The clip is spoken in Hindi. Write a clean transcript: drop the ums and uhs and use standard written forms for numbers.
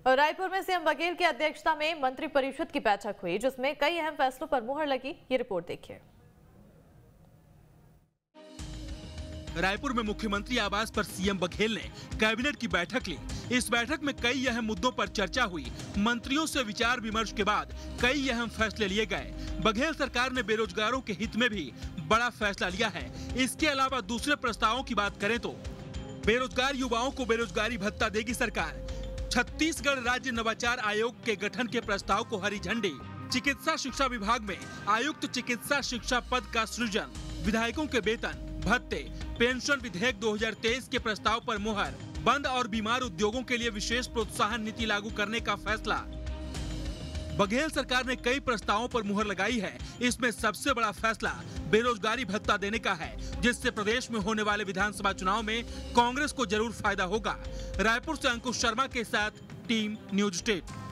और रायपुर में सीएम बघेल की अध्यक्षता में मंत्री परिषद की बैठक हुई, जिसमें कई अहम फैसलों पर मुहर लगी। ये रिपोर्ट देखिए। रायपुर में मुख्यमंत्री आवास पर सीएम बघेल ने कैबिनेट की बैठक ली। इस बैठक में कई अहम मुद्दों पर चर्चा हुई। मंत्रियों से विचार विमर्श के बाद कई अहम फैसले लिए गए। बघेल सरकार ने बेरोजगारों के हित में भी बड़ा फैसला लिया है। इसके अलावा दूसरे प्रस्तावों की बात करें तो बेरोजगार युवाओं को बेरोजगारी भत्ता देगी सरकार। छत्तीसगढ़ राज्य नवाचार आयोग के गठन के प्रस्ताव को हरी झंडी। चिकित्सा शिक्षा विभाग में आयुक्त चिकित्सा शिक्षा पद का सृजन। विधायकों के वेतन भत्ते पेंशन विधेयक 2023 के प्रस्ताव पर मुहर। बंद और बीमार उद्योगों के लिए विशेष प्रोत्साहन नीति लागू करने का फैसला। बघेल सरकार ने कई प्रस्तावों पर मुहर लगाई है। इसमें सबसे बड़ा फैसला बेरोजगारी भत्ता देने का है, जिससे प्रदेश में होने वाले विधानसभा चुनाव में कांग्रेस को जरूर फायदा होगा। रायपुर से अंकुश शर्मा के साथ टीम न्यूज स्टेट।